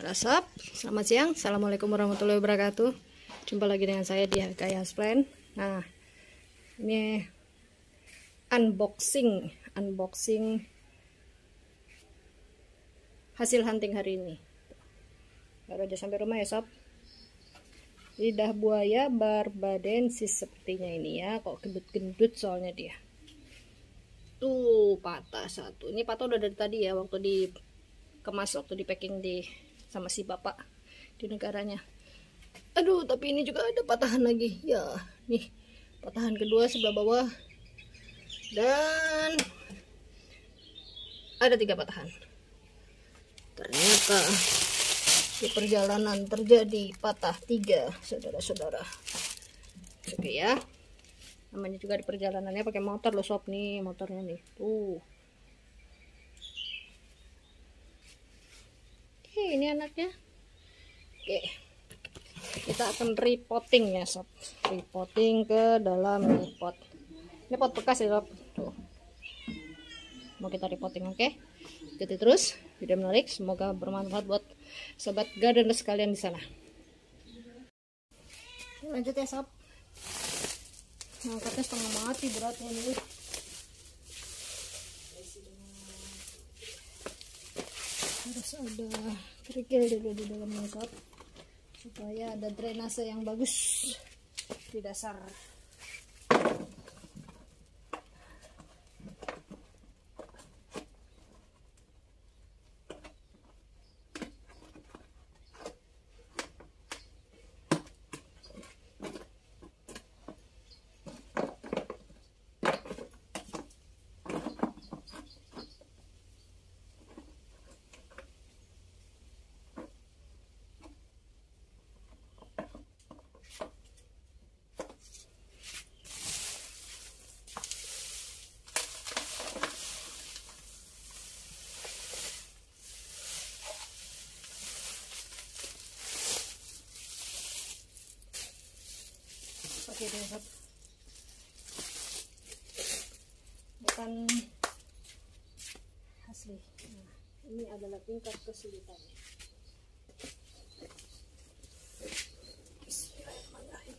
Halo sob, selamat siang. Assalamualaikum warahmatullahi wabarakatuh. Jumpa lagi dengan saya di Gaya Houseplant. Nah, ini unboxing hasil hunting hari ini. Baru aja sampai rumah ya sob. Lidah buaya barbadensis sepertinya ini ya. Kok gendut-gendut soalnya dia. Tuh patah satu. Ini patah udah dari tadi ya, waktu dikemas, waktu di packing sama si bapak di negaranya. Aduh, tapi ini juga ada patahan lagi ya. Nih patahan kedua sebelah bawah, dan ada 3 patahan. Ternyata di perjalanan terjadi patah 3, saudara-saudara. Oke ya, namanya juga di perjalanannya pakai motor loh sob. Nih motornya nih tuh. Oke, ini anaknya. Oke, kita akan repotting ya sob, repotting ke dalam pot. Ini pot bekas ya sob, tuh mau kita repotting. Oke, ikuti terus video menarik, semoga bermanfaat buat sobat gardener sekalian di sana. Lanjut ya sob, ngangkatnya setengah mati beratnya nih. Harus ada kerikil dulu di dalamnya sob, supaya ada drainase yang bagus di dasar. Oke deh sob, bukan asli. Nah, ini adalah tingkat kesulitannya. Bismillahirrahmanirrahim.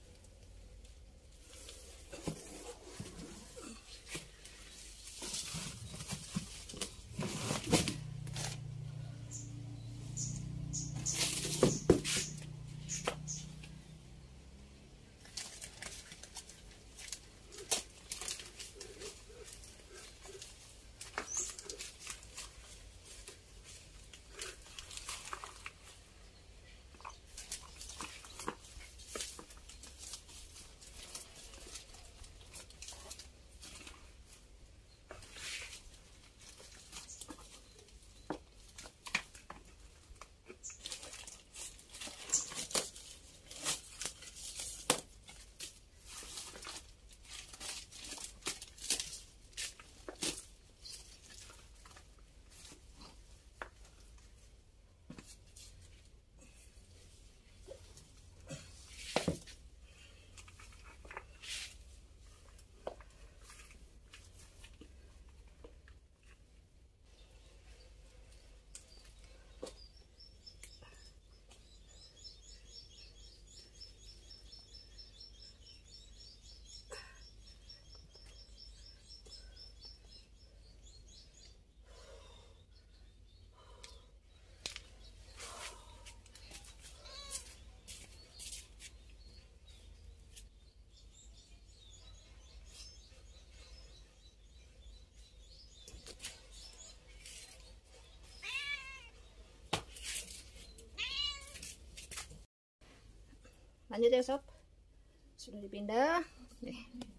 Lanjut ya sob, sudah dipindah nih.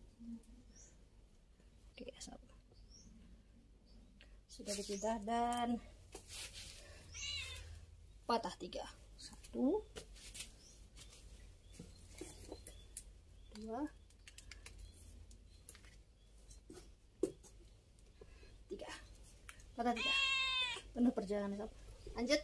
Oke sob, sudah dipindah dan patah 3. 1, 2, tiga, patah 3. Penuh perjalanan sob. Lanjut.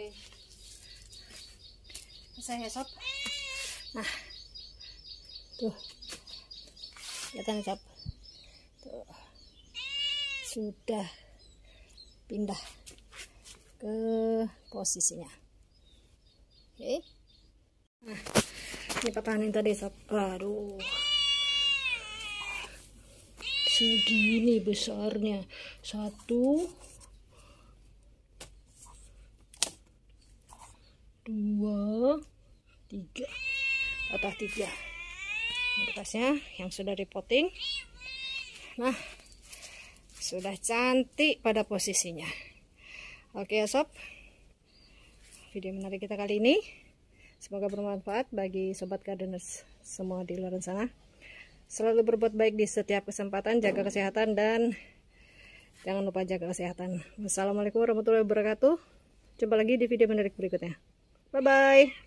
Selesai ya sob. Nah tuh kelihatan sob, tuh sudah pindah ke posisinya. Oke. Nah ini patahan tadi sob. Aduh, segini besarnya. 1, 2, 3, patah 3. Ini bekasnya yang sudah dipotting. Nah sudah cantik pada posisinya. Oke ya sob, video menarik kita kali ini semoga bermanfaat bagi sobat gardeners semua di luar sana. Selalu berbuat baik di setiap kesempatan, jaga kesehatan dan jangan lupa jaga kesehatan. Wassalamualaikum warahmatullahi wabarakatuh. Jumpa lagi di video menarik berikutnya. Bye bye.